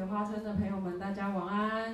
花村的朋友们，大家晚安。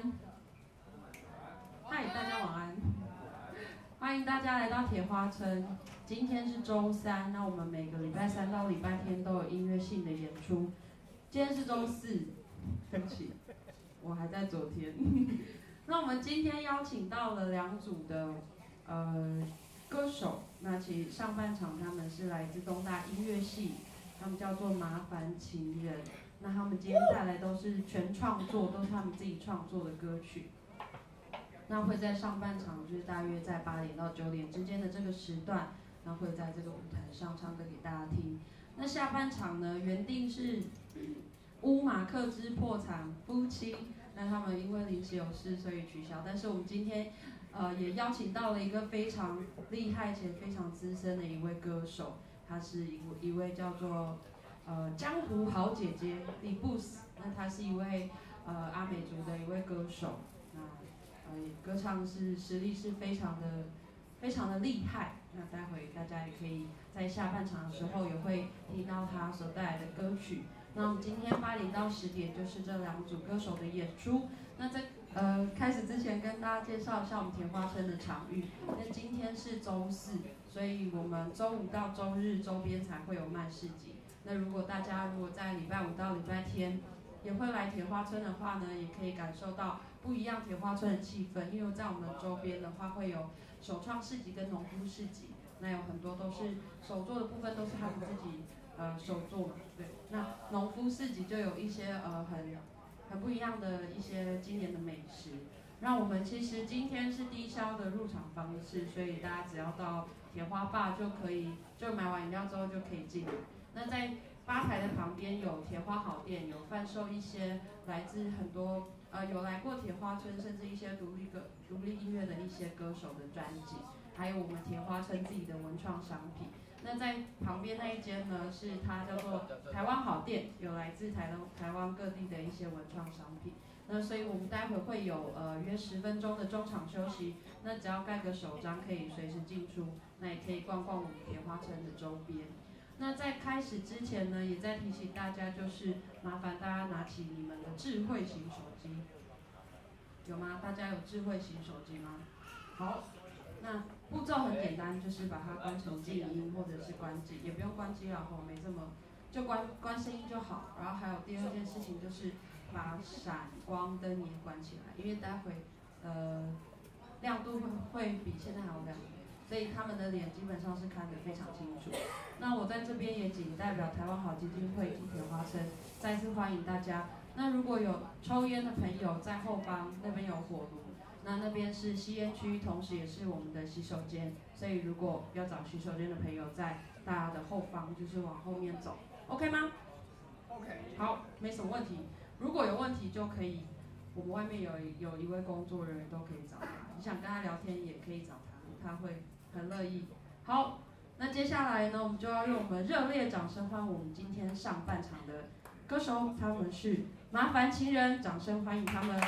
嗨，大家晚安。欢迎大家来到铁花村。今天是周三，那我们每个礼拜三到礼拜天都有音乐性的演出。今天是周四，对不起，我还在昨天。那我们今天邀请到了2组的歌手，那其实上半场他们是来自东大音乐系，他们叫做麻烦情人。那他们今天带来都是全创作，都是他们自己创作的歌曲。那会在上半场就是大约在8点到9点之间的这个时段，那会在这个舞台上唱歌给大家听。那下半场呢，原定是乌马克之破产夫妻，那他们因为临时有事，所以取消。但是我们今天也邀请到了一个非常厉害且非常资深的一位歌手，他是一位叫做江湖好姐姐李布斯。那他是一位阿美族的一位歌手，那歌唱实力是非常的厉害。那待会大家也可以在下半场的时候也会听到他所带来的歌曲。那我们今天8点到10点就是这2组歌手的演出。那在开始之前跟大家介绍一下我们铁花村的场域。那今天是周四，所以我们周5到周日周边才会有卖市集。那如果大家在礼拜5到礼拜天也会来铁花村的话呢，也可以感受到不一样铁花村的气氛。因为在我们周边的话会有手创市集跟农夫市集，那有很多都是手做的部分都是他们自己手做嘛，对。那农夫市集就有一些很不一样的一些今年的美食。那我们其实今天是低消的入场方式，所以大家只要到铁花坝就买完饮料之后就可以进来。那在吧台的旁边有铁花好店，有贩售一些来自很多有来过铁花村，甚至一些独立音乐的一些歌手的专辑，还有我们铁花村自己的文创商品。那在旁边那一间呢，是它叫做台湾好店，有来自台湾各地的一些文创商品。那所以我们待会会有约10分钟的中场休息，那只要盖个手章可以随时进出，那也可以逛逛我们铁花村的周边。那在开始之前呢，也在提醒大家，就是麻烦大家拿起你们的智慧型手机，有吗？大家有智慧型手机吗？好，那步骤很简单，就是把它关成静音或者是关机，也不用关机了，没这么，就关声音就好。然后还有第2件事情就是把闪光灯也关起来，因为待会亮度会比现在还要亮。所以他们的脸基本上是看得非常清楚。那我在这边也仅代表台湾好基金会及铁花村再次欢迎大家。那如果有抽烟的朋友，在后方那边有火炉，那边是吸烟区，同时也是我们的洗手间。所以如果要找洗手间的朋友，在大家的后方，就是往后面走 ，OK 吗 ？OK， 好，没什么问题。如果有问题就可以，我们外面有一位工作人员都可以找他。你想跟他聊天也可以找他，他会很乐意。好，那接下来呢，我们就要用我们热烈掌声欢迎我们今天上半场的歌手，他们是麻烦情人，掌声欢迎他们。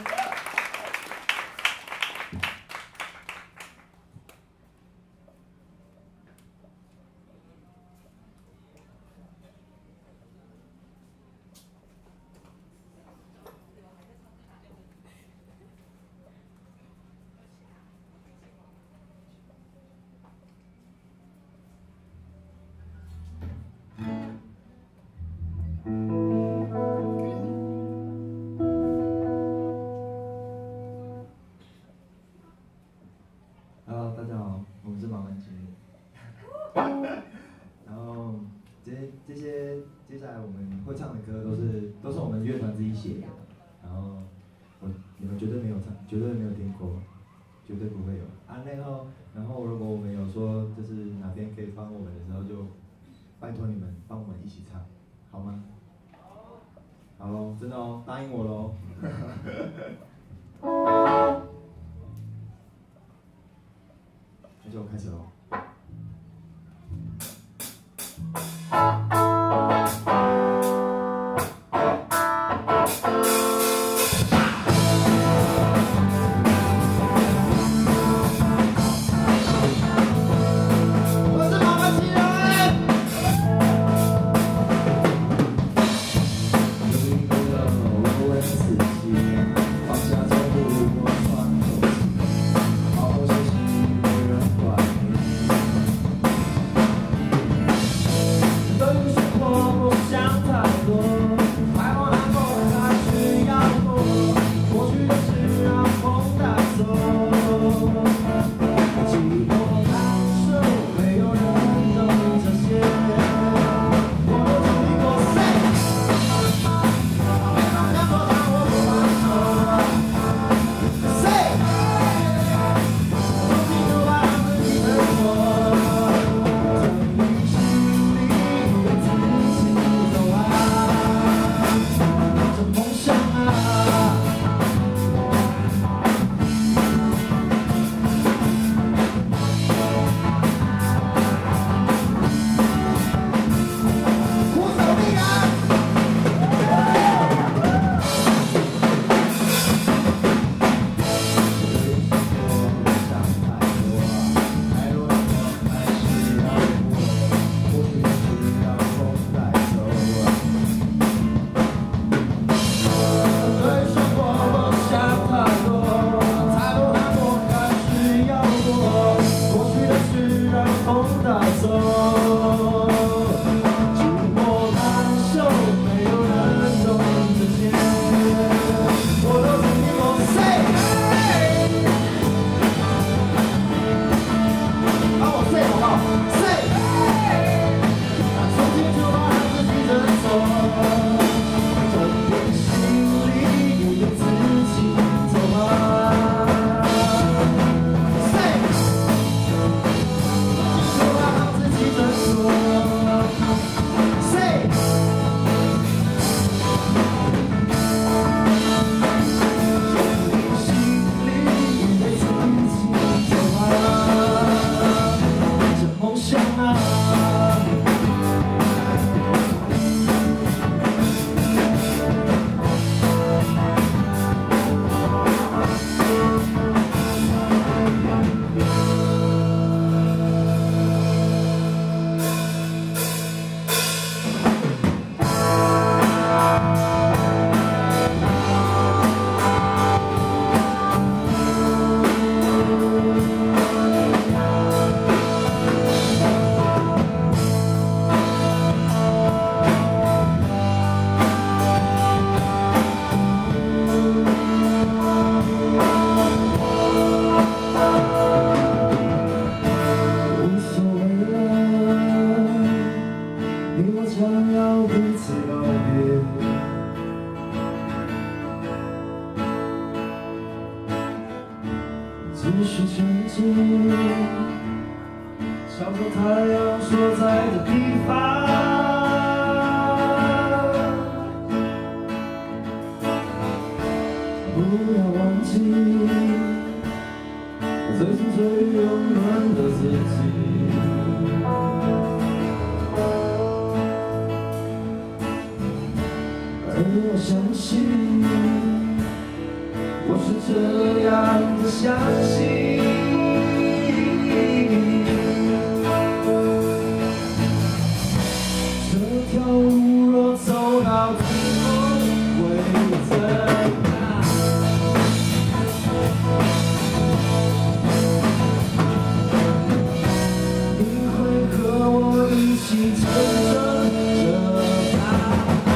接下来我们会唱的歌都是我们乐团自己写的，然后你们绝对没有听过，绝对不会有啊。然后如果我们有说就是哪边可以帮我们的时候，就拜托你们帮我们一起唱，好吗？好喽，真的哦，答应我喽。那就开始喽。 是曾经朝着太阳所在的地方。不要忘记最初最勇敢的自己。而我相信，我是这样的相信。这条路若走到最后会怎样？你会和我一起乘着这大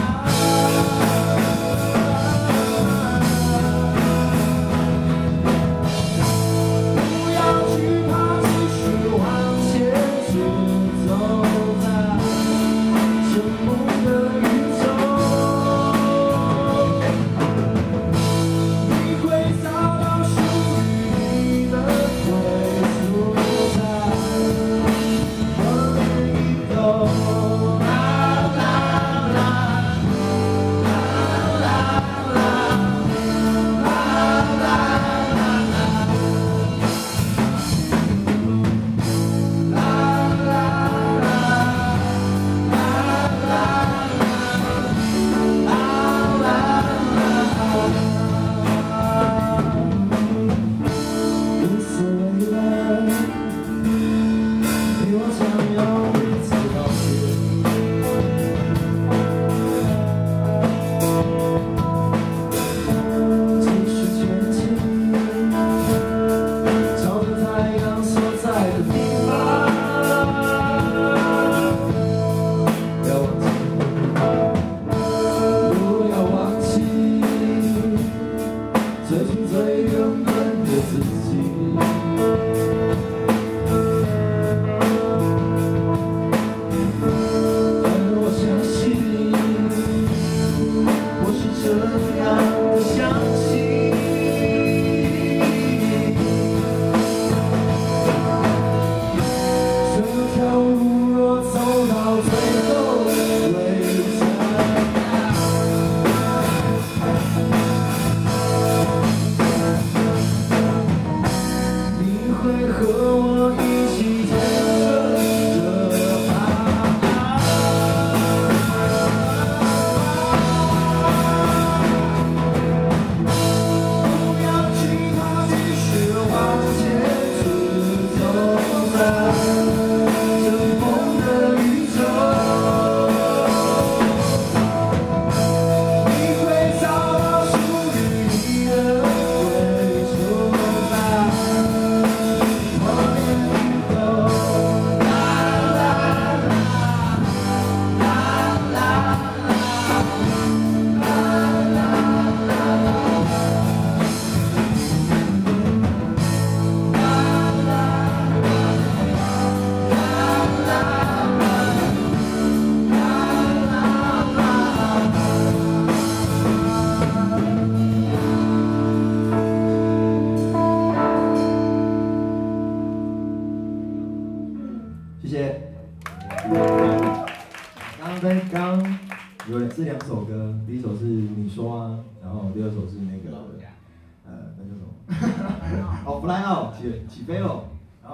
这两首歌，第一首是你说啊，然后第二首是那个那叫什么？哦，Fly Out 起飞了。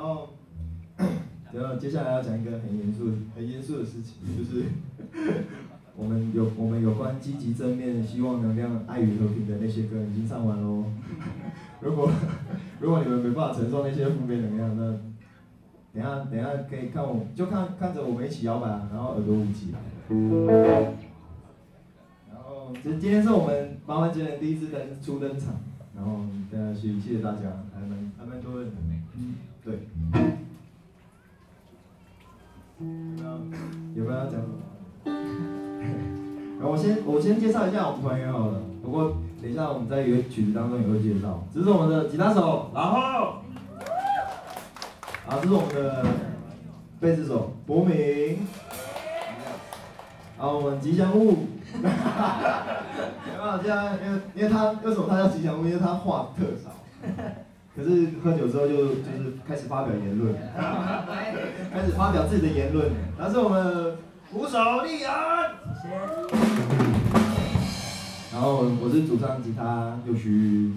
然后接下来要讲一个很严肃的事情，就是我们有关積極正面、希望能量、愛與和平的那些歌已經唱完嘍。如果你們沒辦法承受那些負面能量，那等一下可以看着我們一起搖擺，然後耳朵捂起來。今天是我们麻烦姐第一次初登场，然后谢谢大家，还蛮多人的，对。有没有要讲什么？然后我先介绍一下我们团员好了，不过等一下我们在一个曲子当中也会介绍。这是我们的吉他手，然后，这是我们的贝斯手博明，我们吉祥物。没有这样，因为他为什么他叫吉祥物？因为他话特少。 可是喝酒之后就是开始发表言论，开始发表自己的言论。他是我们鼓手立安，谢谢。然后我是主唱吉他佑勋。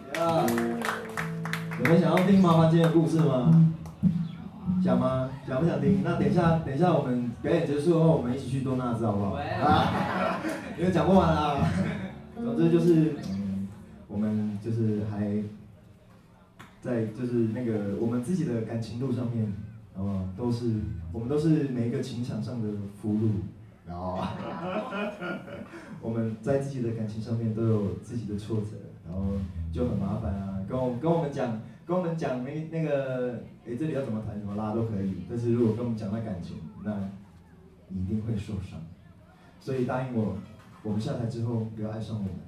有人想要听麻烦今天的故事吗？想吗？想不想听？那等一下我们表演结束后，我们一起去多纳兹好不好？因为讲不完啦。总之就是，我们就是还在就是那个我们自己的感情路上面，好不好？我们都是每一个情场上的俘虏，然后我们在自己的感情上面都有自己的挫折，然后就很麻烦啊，跟我们讲那个，这里要怎么弹怎么拉都可以，但是如果跟我们讲到感情，那你一定会受伤，所以答应我，我们下台之后不要爱上我们。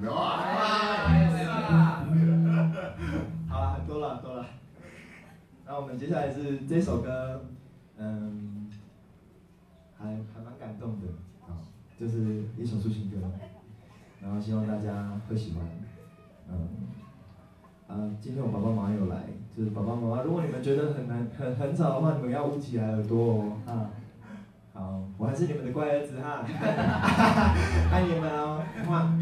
好了，多了。那我们接下来是这首歌，还蛮感动的，就是一首抒情歌，然后希望大家会喜欢，今天我爸爸妈妈有来，就是爸爸妈妈，如果你们觉得很吵的话，你们要捂起来耳朵哦，好，我还是你们的乖儿子哈，爱你们哦，哇。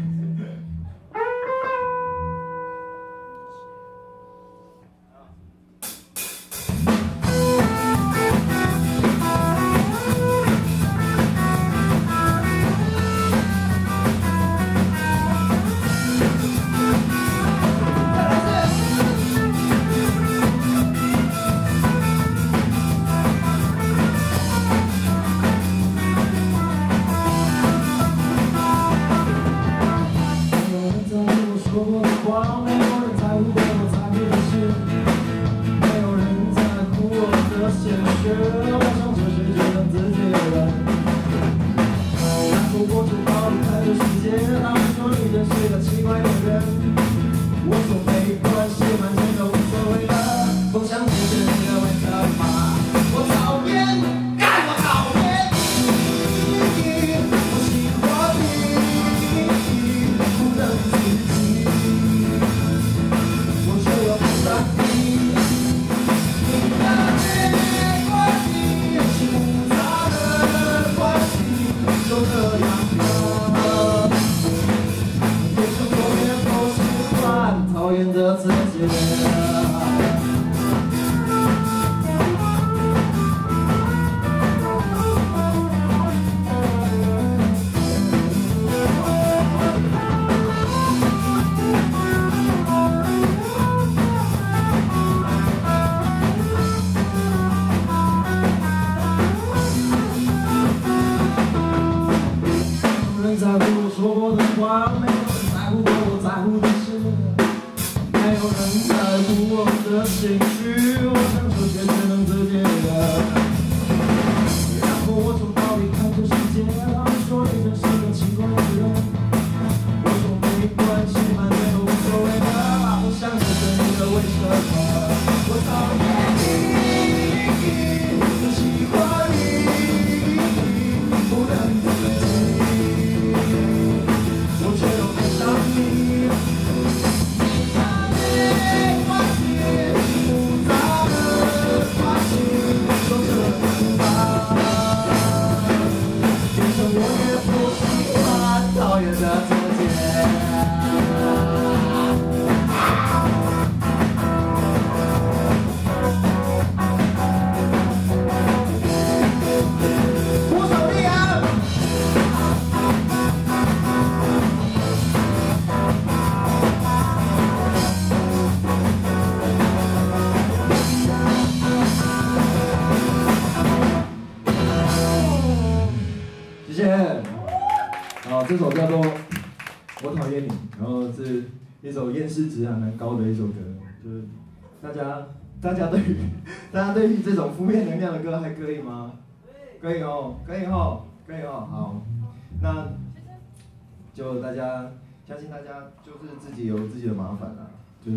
这首叫做《我讨厌你》，然后是一首厌世值还蛮高的一首歌，就是大家对于这种负面能量的歌还可以吗？可以哦，好，那就相信大家就是自己有自己的麻烦啦，就是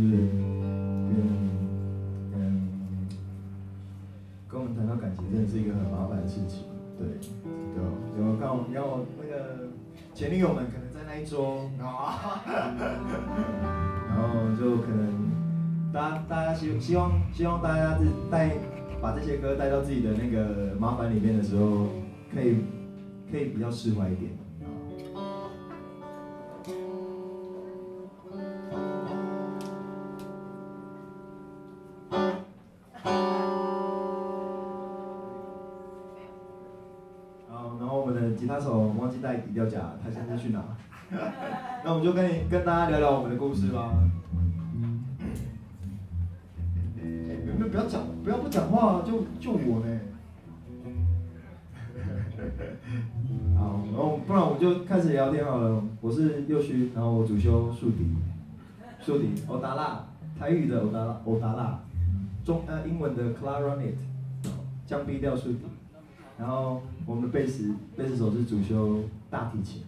跟我们谈到感情真的是一个很麻烦的事情，对，有刚好要那个。前女友们可能在那一桌，然后就可能大家希望大家把这些歌带到自己的那个麻烦里面的时候，可以比较释怀一点。然后我们的吉他手忘记带底调夹，他现在去哪？那我们就跟大家聊聊我们的故事吧。你们不要不讲话，就我呢。好，然后不然我们就开始聊天好了。我是右虚，然后我主修竖笛，欧达拉，台语的欧达拉，英文的 clarinet， 降 B 调竖笛。然后我们的贝斯手是主修大提琴。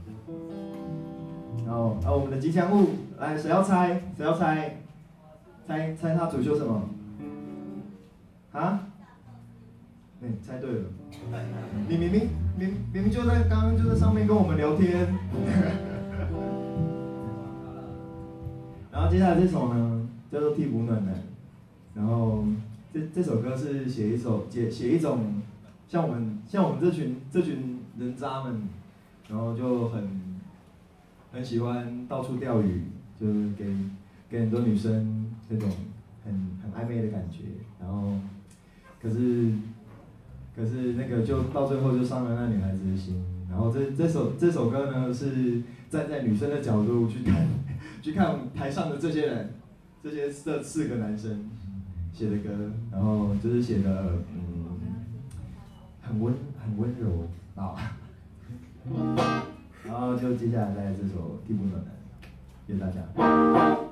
然后我们的吉祥物，来谁要猜？猜他主修什么？啊？猜对了。你明明就在刚刚就在上面跟我们聊天。然后接下来这首呢叫做《替补暖男》，然后这首歌是写一种像我们这群人渣们，然后就很喜欢到处钓鱼，就是给很多女生那种很暧昧的感觉，然后可是那个就到最后就伤了那女孩子的心。然后这首歌呢是站在女生的角度去看台上的这些人，这4个男生写的歌，然后就是写的很温柔啊。然后就接下来带来这首《替补暖男》，谢谢大家。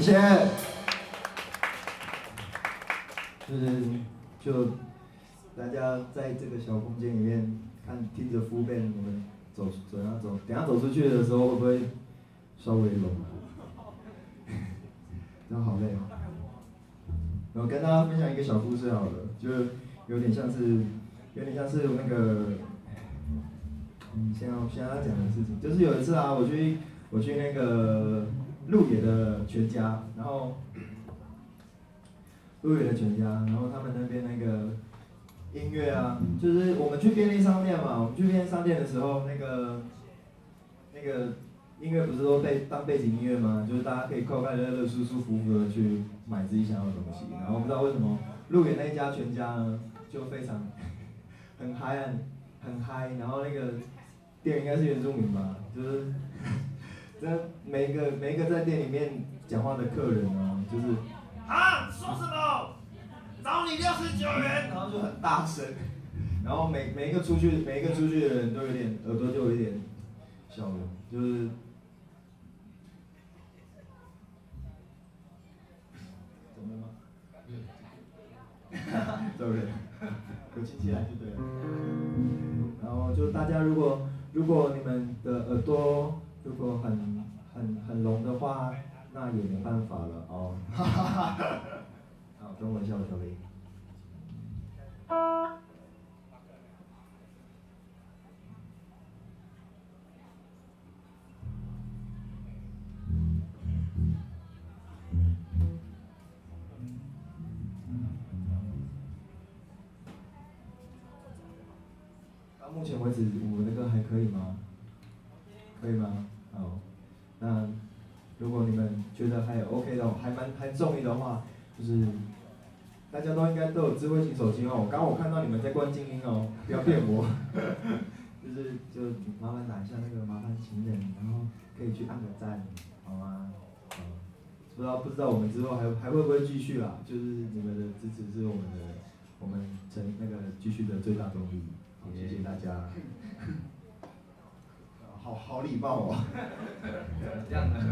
谢。就大家在这个小空间里面听着full band，我们等下走出去的时候会不会稍微冷？然后好累哦。然后跟大家分享一个小故事好了，就是有点像是那个，先要讲的事情，就是有一次啊，我去那个鹿野的全家，然后鹿野的全家，然后他们那边那个音乐啊，就是我们去便利商店嘛，我们去便利商店的时候，那个音乐不是都当背景音乐吗？就是大家可以快快乐乐、舒舒服服的去买自己想要的东西。然后不知道为什么鹿野那一家全家呢，就非常很嗨，然后那个店应该是原住民吧，就是这每一个在店里面讲话的客人哦，就是啊说什么，找你69元，然后就很大声，然后每一个出去的人都有点耳朵就有一点笑了，就是。对不对？有亲戚来就对了。然后就大家如果你们的耳朵如果很聋的话，那也没办法了哦。好，跟我笑小林。到目前为止，我的歌还可以吗？可以吗？好，那如果你们觉得还 OK 的，还中意的话，就是大家都应该都有智慧型手机哦。刚刚我看到你们在关静音哦，不要骗我。就麻烦打一下那个麻烦情人，然后可以去按个赞，好吗？不知道我们之后还会不会继续啦？就是你们的支持是我们那个继续的最大动力。好，谢谢大家。好礼貌哦。这样的。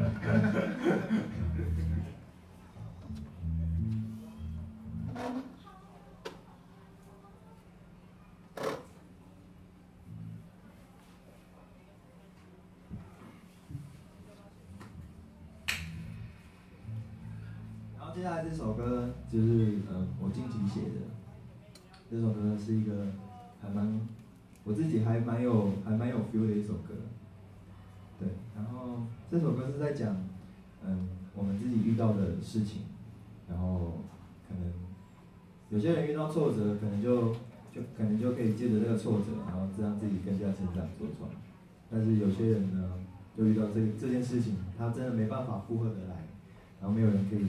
然后接下来这首歌就是我近期写的，这首歌是一个我自己还蛮有 feel 的一首歌。对，然后这首歌是在讲，我们自己遇到的事情，然后可能有些人遇到挫折，可能就可以借着这个挫折，然后让自己更加成长茁壮。但是有些人呢，就遇到这件事情，他真的没办法负荷得来，然后没有人可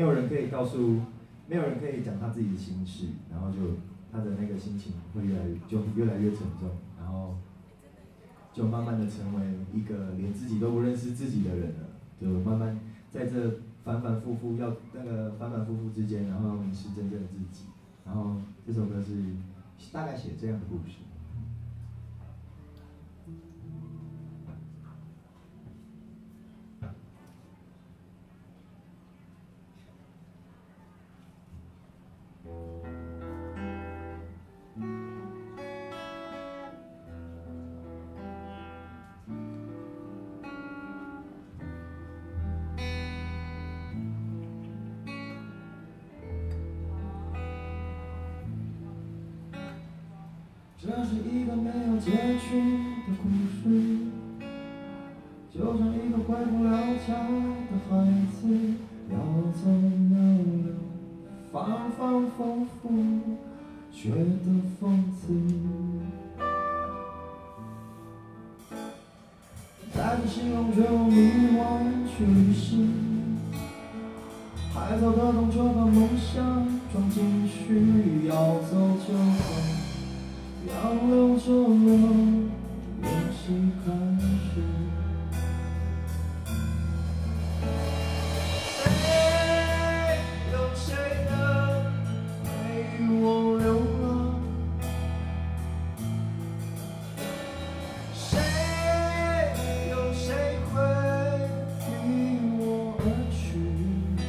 以讲他自己的心事，然后就他的那个心情会越来越沉重，然后。就慢慢的成为一个连自己都不认识自己的人了，就慢慢在这反反复复之间，然后迷失真正的自己。然后这首歌是大概写这样的故事。这是一个没有结局的故事，就像一个回不了家的孩子，要走那路，反反复复，觉得讽刺。带着希望却往迷惘去旅行，还走得动就把梦想装进去，要走就走。要留着了，游戏开始。谁有谁的陪我流浪？谁有谁会离我而去？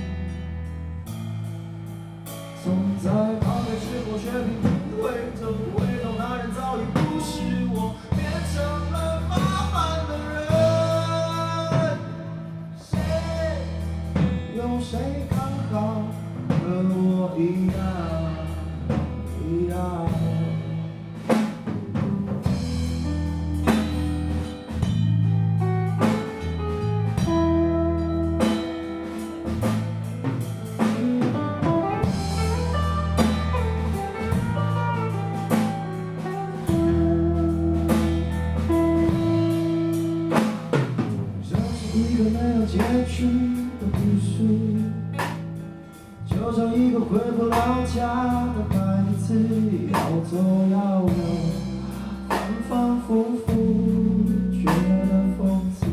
结局的故事，就像一个回不了家的孩子，要走要留，反反复复，觉得讽刺。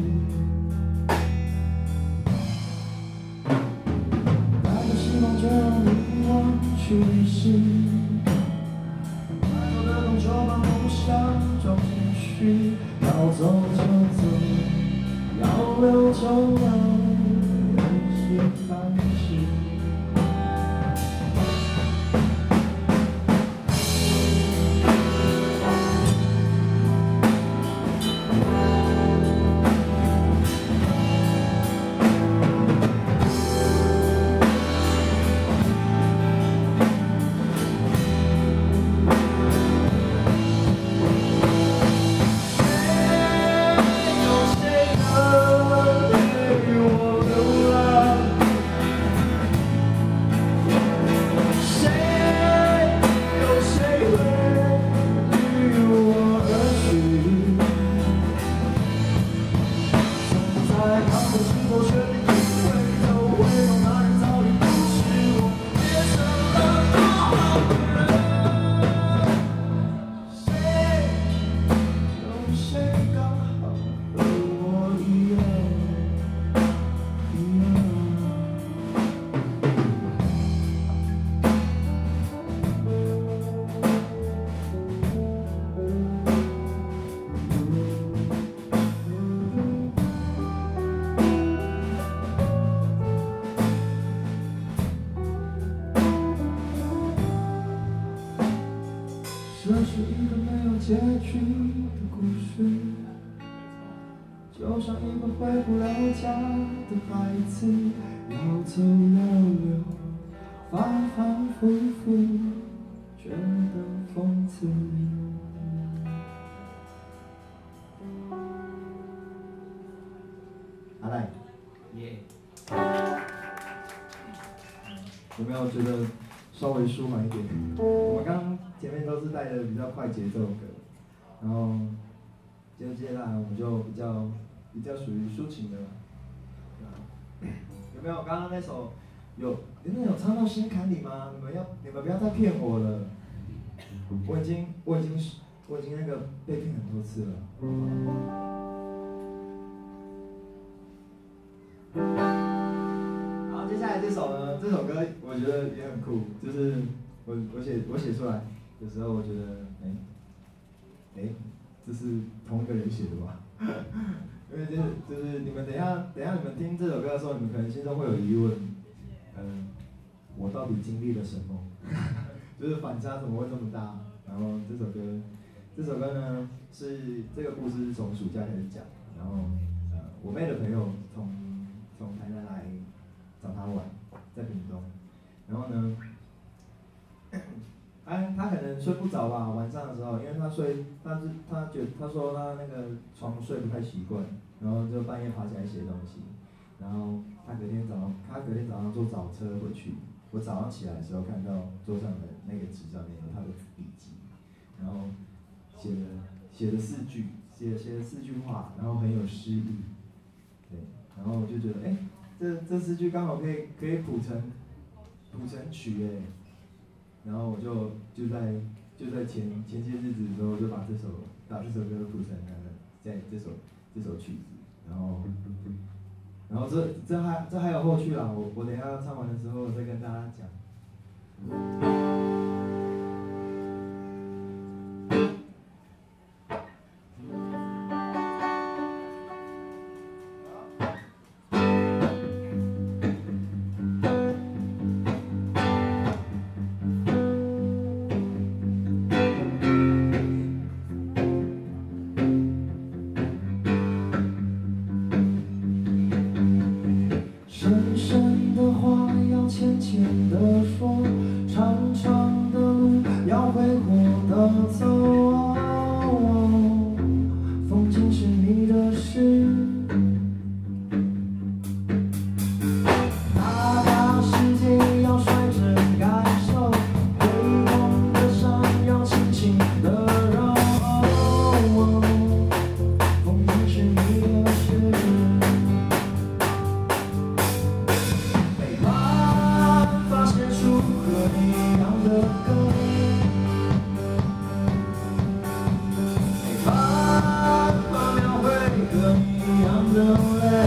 带着希望就让欲望去旅行，太多的动就把梦想装进去，要走就走，要留就留，任性开始。这是一个没有结局的故事，就像一个回不了家的孩子，要走要留，反反复复，觉得讽刺。阿赖，耶！有没有觉得稍微舒缓一点？我们刚刚前面都是带的比较快节奏的歌，然后接下来我们就比较属于抒情的了。有没有刚刚那首你们有唱到心坎里吗？你们不要再骗我了，我已经那个被骗很多次了。好，接下来这首呢，这首歌我觉得也很酷，就是我写出来的时候，我觉得这是同一个人写的吧？因为就是你们等一下你们听这首歌的时候，你们可能心中会有疑问，我到底经历了什么？就是反差怎么会这么大？然后这首歌呢是这个故事是从暑假开始讲，然后我妹的朋友从台南来找她玩，在屏东，然后呢，他可能睡不着吧，晚上的时候，因为他说他那个床睡不太习惯，然后就半夜爬起来写东西，然后他隔天早上坐早车回去，我早上起来的时候看到桌上的那个纸上面有他的笔记，然后写了4句，写了4句话，然后很有诗意，对，然后我就觉得这4句刚好可以谱成曲哎。然后我就在前些日子的时候，就把这首歌谱成在这首曲子，然后这还有后续啦，我等一下唱完的时候再跟大家讲。深深的话要浅浅的说，长长的路的泪。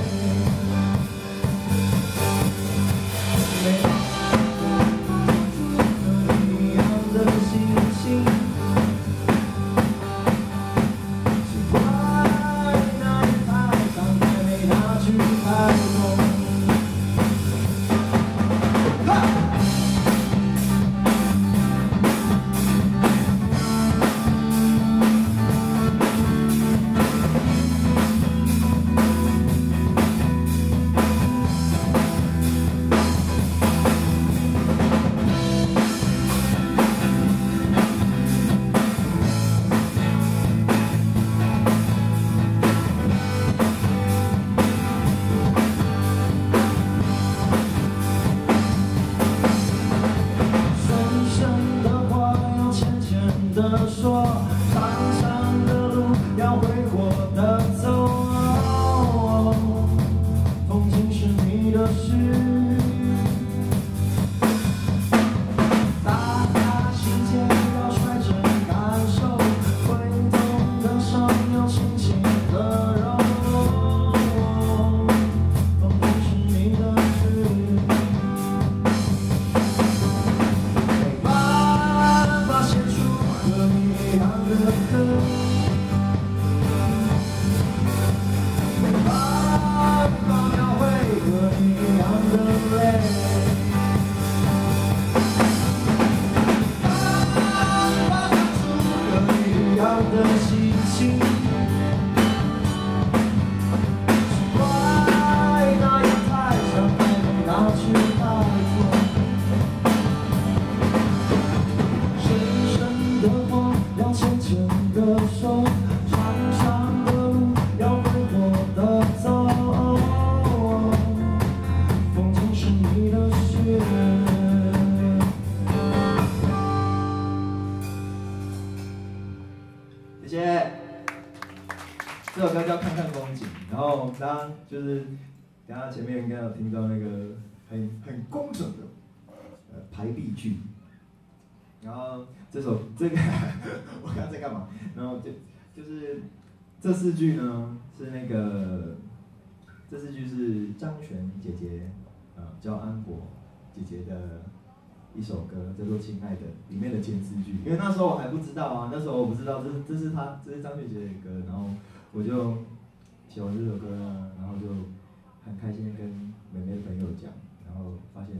就是等下前面应该有听到那个很工整的排比句，然后这个我刚才在干嘛？然后就是这4句呢是那个这4句是张悬姐姐教安国姐姐的一首歌，叫做《亲爱的》里面的前4句，因为那时候我还不知道啊，那时候我不知道这是张悬姐姐的歌，然后我就写完这首歌呢，然后就很开心跟妹妹的朋友讲，然后发现，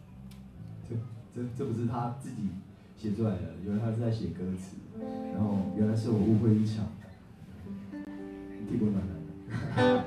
这不是他自己写出来的，原来他是在写歌词，然后原来是我误会一场，屁股暖暖的，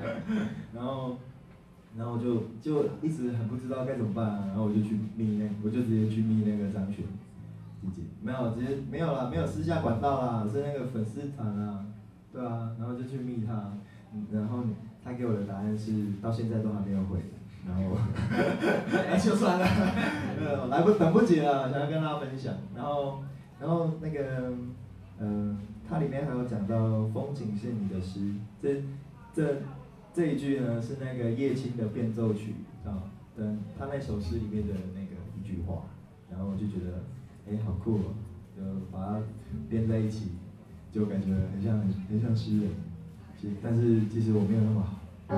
然后就一直很不知道该怎么办啊，然后我就直接去密那个张悬姐姐，没有啦，没有私下管道啦，是那个粉丝团啊，对啊，然后就去密他。然后他给我的答案是到现在都还没有回，然后那就算了，等不及了，想要跟大家分享。然后那个它里面还有讲到风景是你的诗，这一句呢是那个叶青的变奏曲啊，他那首诗里面的那个一句话，然后我就觉得好酷哦，就把它编在一起，就感觉很像诗人。但是其实我没有那么好。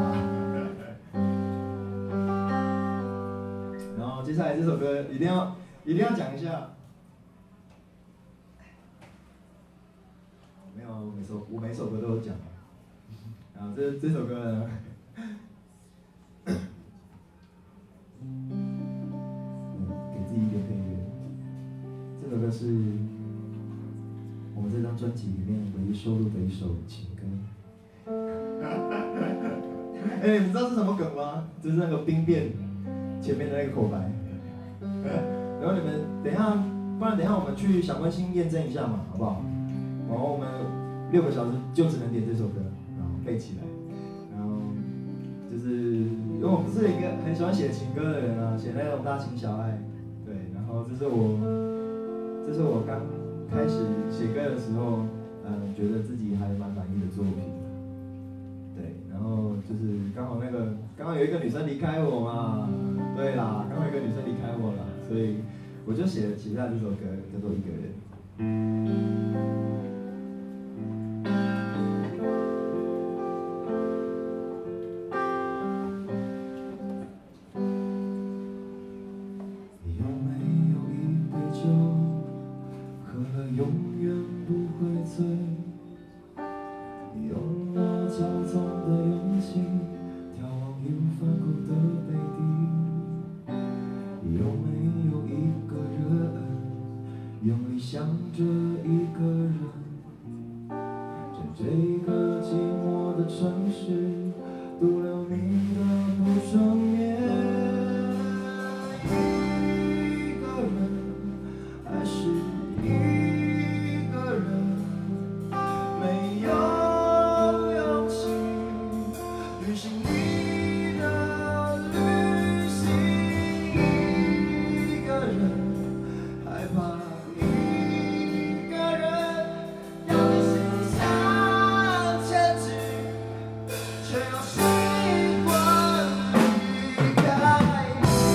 然后接下来这首歌一定要讲一下。没有，我每首歌都有讲。然后这首歌呢，给自己一点配乐。这首歌是我们这张专辑里面唯一收录的一首情歌。你知道是什么梗吗？就是那个兵变前面的那个口白。然后你们等一下，不然等一下我们去小关心验证一下嘛，好不好？然后我们6个小时就只能点这首歌，然后背起来。然后就是因为我不是一个很喜欢写情歌的人啊，写那种大情小爱。对，然后这是我刚开始写歌的时候，觉得自己还蛮满意的作品。对，然后就是刚好有一个女生离开我嘛，对啦，刚好有一个女生离开我了，所以我就写下这首歌，叫做《一个人》。 是独留你的不双面。一个人，还是一个人，没有勇气旅行你的旅行。一个人，害怕一个人，要你心向前进，却又习惯离开。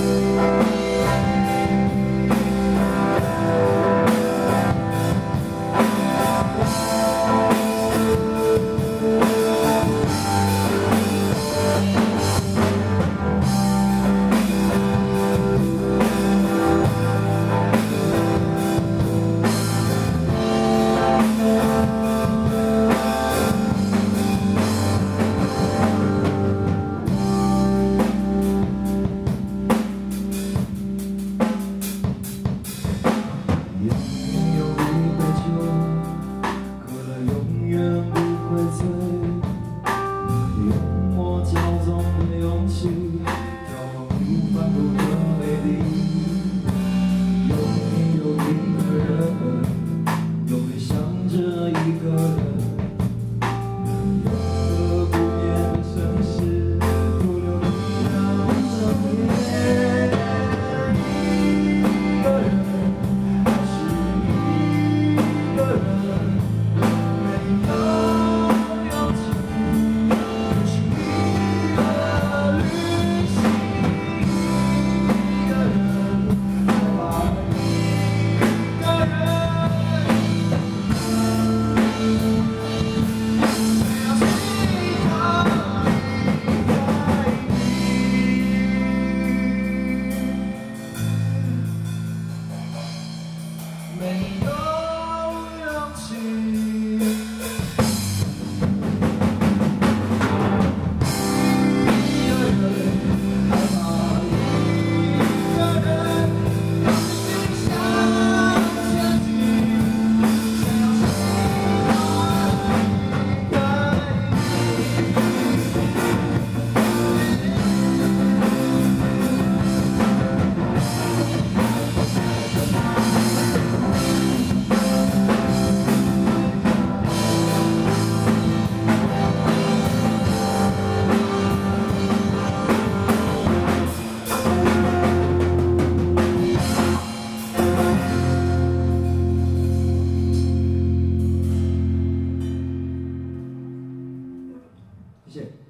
谢谢。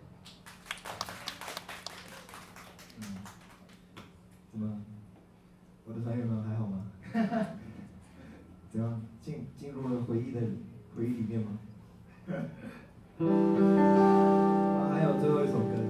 怎么？我的团员们还好吗？怎样？进入了回忆里面吗？还有最后一首歌。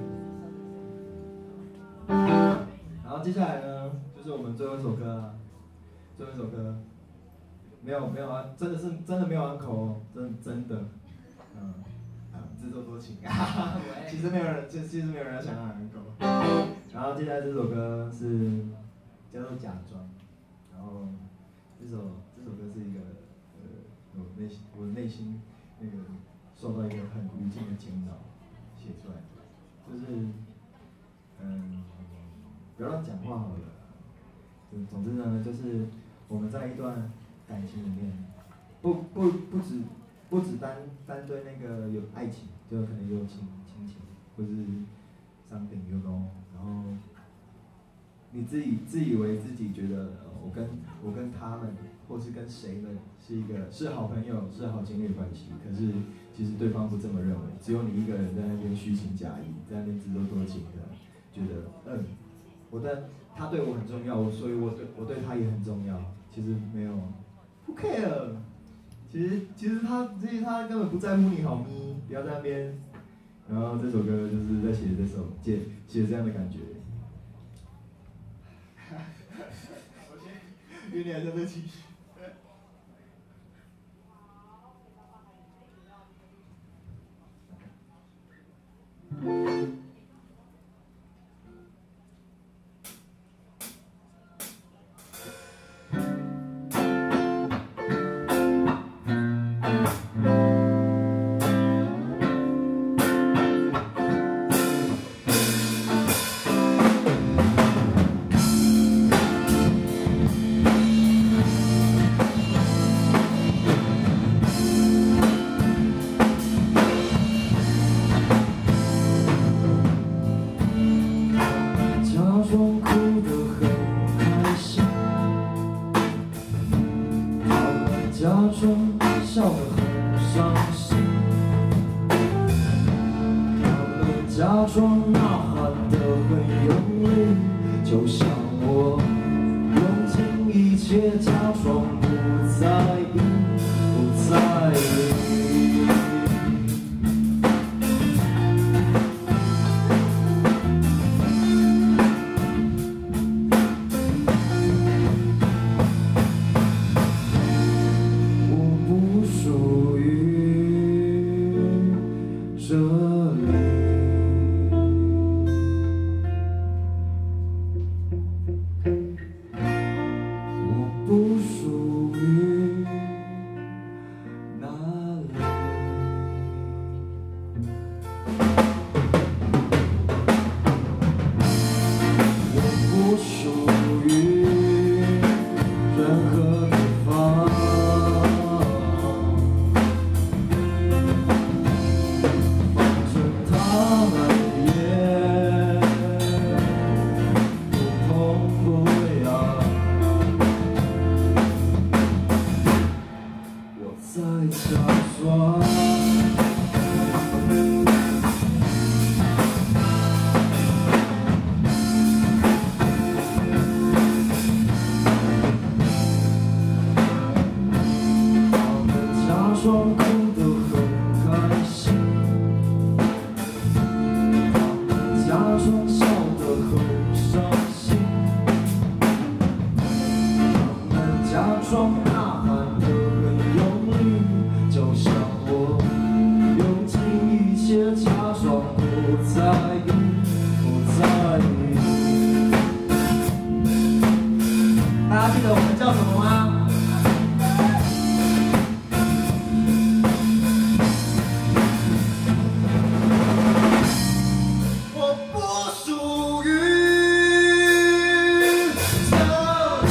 然后接下来呢，就是我们最后一首歌啊，最后一首歌，没有啊，真的没有安口哦，真的，自作多情，其实没有人要想要安口。然后接下来这首歌是叫做《假装》，然后这首歌是一个我内心那个受到一个很无尽的煎熬写出来的，就是不要乱讲话好了。总之呢，就是我们在一段感情里面，不只单对那个有爱情，就可能有亲情，或是something you know， 然后你自以为自己觉得我跟他们或是跟谁们是好朋友，是好情侣关系，可是其实对方不这么认为，只有你一个人在那边虚情假意，在那边自作多情的，觉得他对我很重要，所以我对他也很重要。其实没有 ，Who care？ 其实他根本不在乎你好咪，不要在那边。然后这首歌就是在写这样的感觉。我先有点在这情绪。 假装呐喊得很用力，就像我用尽一切假装不在意，不在意。我不属于这里。不属于哪里？我不属于任何地方，反正他们也不痛不痒。在假装，他们假装哭得很开心，他们假装笑得很伤心，他们假装呐喊得很用力。就像我用尽一切假装不在意，不在意。大家记得我们叫什么吗？我不属于这里。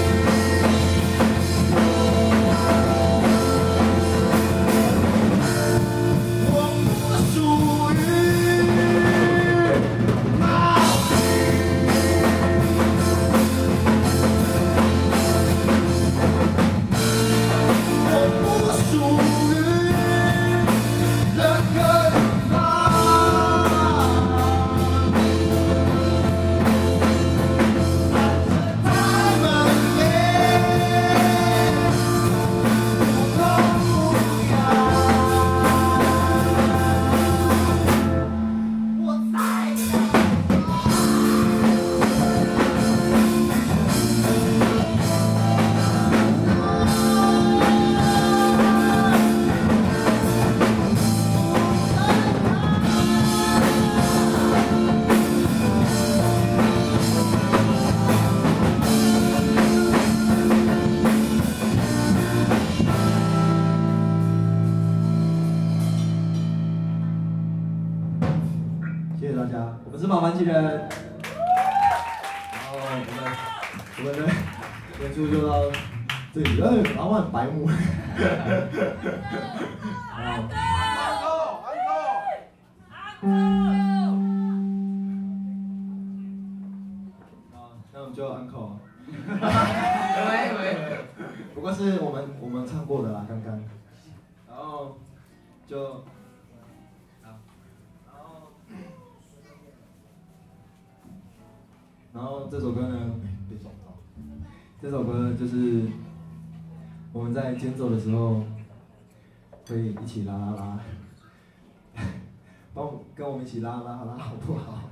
谢谢大家，我们是马蛮奇人，然后我们的演出就到这里，然后很白目，那我们就 uncle， 不过是我们唱过的啦，刚刚，然后就。然后这首歌呢，被撞到。这首歌就是我们在间奏的时候会一起拉拉拉，跟我们一起拉拉拉，好不好？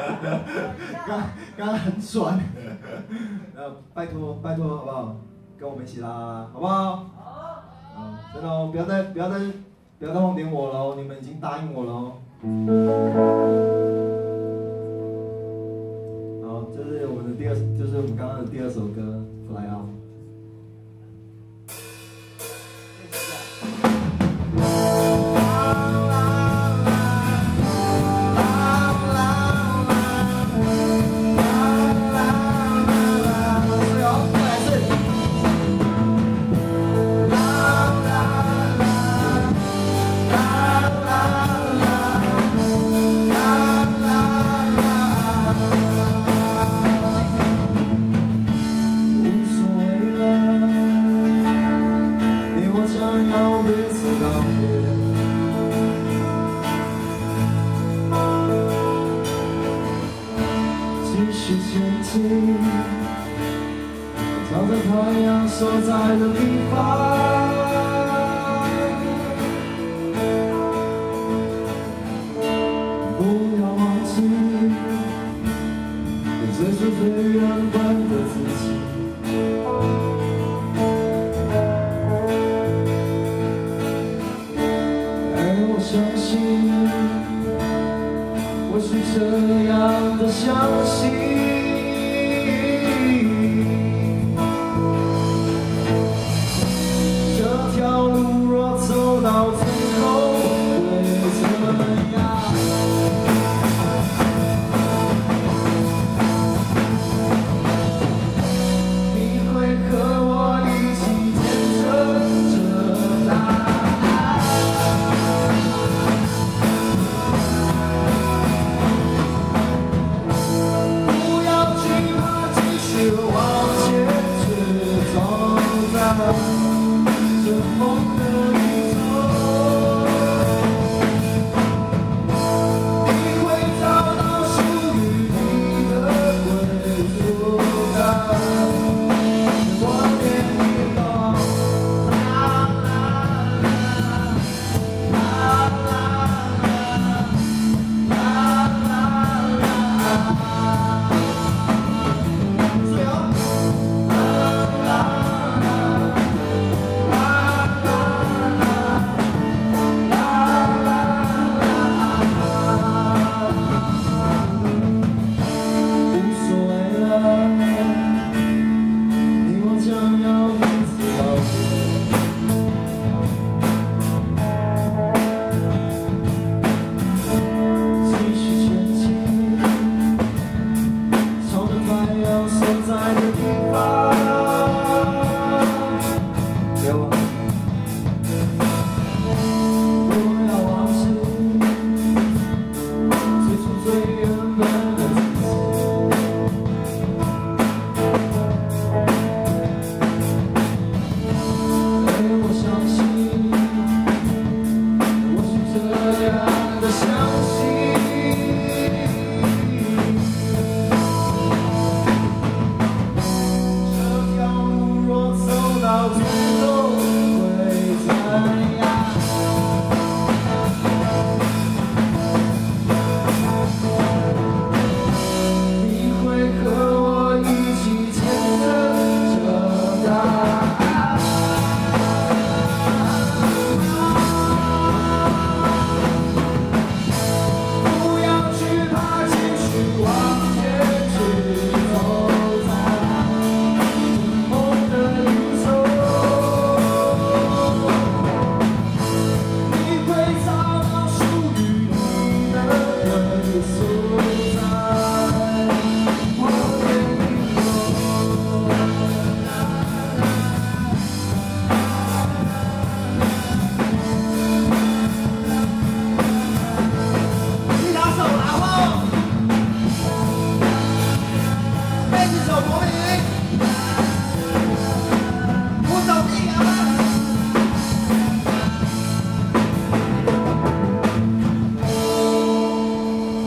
刚刚很喘，拜托拜托好不好？跟我们一起拉拉拉，好不好？好。真的哦，不要再忘点我喽，你们已经答应我喽。这是我们的就是我们刚刚的第二首歌《Fly Out》。啦啦啦啦啦啦啦啦。 续前进，朝着太阳所在的地方。不要忘记，追逐最原本的自己。而我相信，我是这样的相信。 到最后会怎样？你会和我一起见证这答案。不要惧怕，继续往前去走在这梦的宇宙。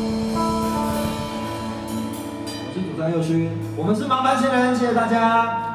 我们是盲班新人，谢谢大家。